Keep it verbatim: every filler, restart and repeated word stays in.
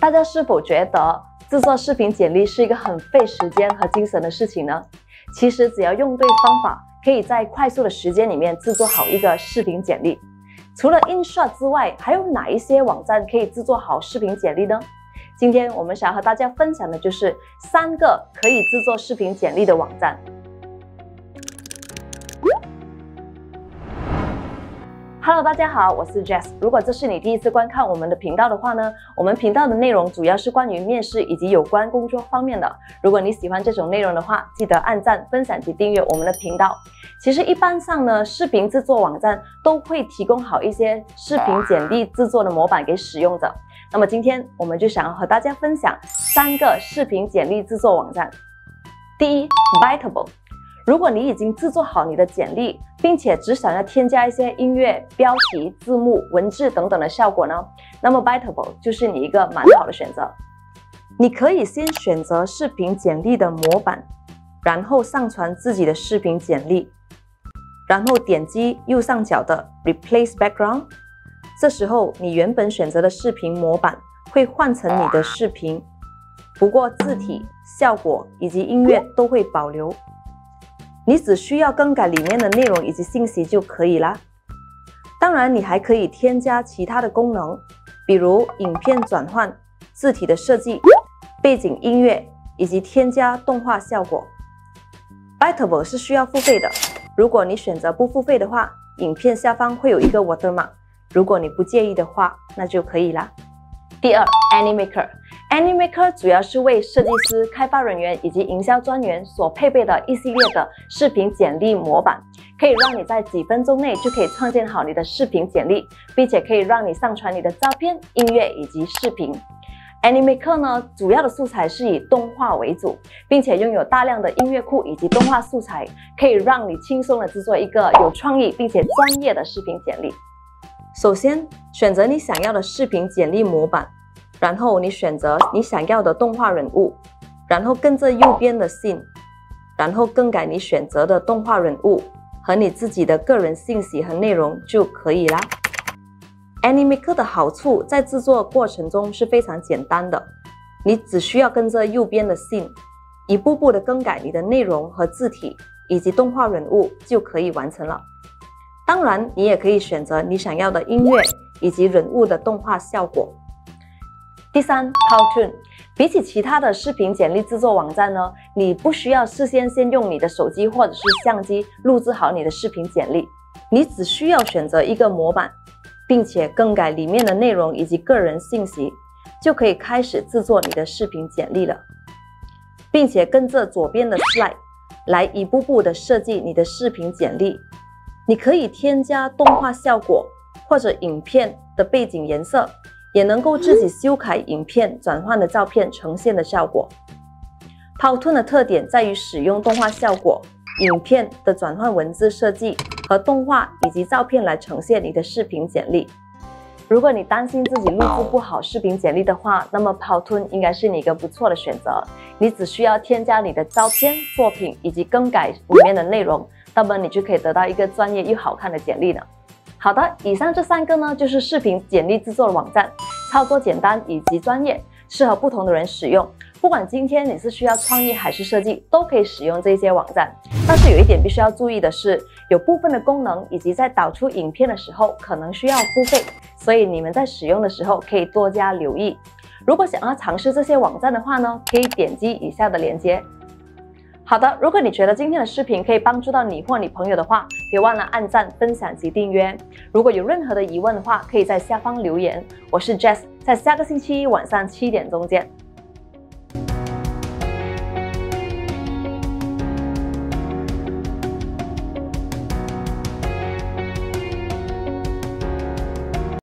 大家是否觉得制作视频简历是一个很费时间和精神的事情呢？其实只要用对方法，可以在快速的时间里面制作好一个视频简历。除了 InShot 之外，还有哪一些网站可以制作好视频简历呢？今天我们想和大家分享的就是三个可以制作视频简历的网站。Hello， 大家好，我是 Jess。如果这是你第一次观看我们的频道的话呢，我们频道的内容主要是关于面试以及有关工作方面的。如果你喜欢这种内容的话，记得按赞、分享及订阅我们的频道。其实一般上呢，视频制作网站都会提供好一些视频简历制作的模板给使用者。那么今天我们就想要和大家分享三个视频简历制作网站。第一 ，Bitable。如果你已经制作好你的简历，并且只想要添加一些音乐、标题、字幕、文字等等的效果呢，那么 Bitable 就是你一个蛮好的选择。你可以先选择视频简历的模板，然后上传自己的视频简历，然后点击右上角的 Replace Background。这时候你原本选择的视频模板会换成你的视频，不过字体、效果以及音乐都会保留。你只需要更改里面的内容以及信息就可以啦。当然，你还可以添加其他的功能，比如影片转换、字体的设计、背景音乐以及添加动画效果。Bitable 是需要付费的，如果你选择不付费的话，影片下方会有一个 watermark， 如果你不介意的话，那就可以啦。第二 ，Animaker。Animaker 主要是为设计师、开发人员以及营销专员所配备的一系列的视频简历模板，可以让你在几分钟内就可以创建好你的视频简历，并且可以让你上传你的照片、音乐以及视频。Animaker 呢，主要的素材是以动画为主，并且拥有大量的音乐库以及动画素材，可以让你轻松的制作一个有创意并且专业的视频简历。首先，选择你想要的视频简历模板，然后你选择你想要的动画人物，然后跟着右边的 Scene， 然后更改你选择的动画人物和你自己的个人信息和内容就可以啦。Animaker 的好处在制作过程中是非常简单的，你只需要跟着右边的 Scene， 一步步的更改你的内容和字体以及动画人物就可以完成了。当然，你也可以选择你想要的音乐以及人物的动画效果。第三 ，Powtoon。比起其他的视频简历制作网站呢，你不需要事先先用你的手机或者是相机录制好你的视频简历，你只需要选择一个模板，并且更改里面的内容以及个人信息，就可以开始制作你的视频简历了，并且跟着左边的 slide 来一步步的设计你的视频简历。你可以添加动画效果或者影片的背景颜色，也能够自己修改影片转换的照片呈现的效果。Powtoon 的特点在于使用动画效果、影片的转换文字设计和动画以及照片来呈现你的视频简历。如果你担心自己录制不好视频简历的话，那么 Powtoon 应该是你一个不错的选择。你只需要添加你的照片、作品以及更改里面的内容，那么你就可以得到一个专业又好看的简历了。好的，以上这三个呢，就是视频简历制作的网站，操作简单以及专业，适合不同的人使用。不管今天你是需要创意还是设计，都可以使用这些网站。但是有一点必须要注意的是，有部分的功能以及在导出影片的时候可能需要付费，所以你们在使用的时候可以多加留意。如果想要尝试这些网站的话呢，可以点击以下的链接。好的，如果你觉得今天的视频可以帮助到你或你朋友的话，别忘了按赞、分享及订阅。如果有任何的疑问的话，可以在下方留言。我是 Jess， 在下个星期一晚上七点钟见。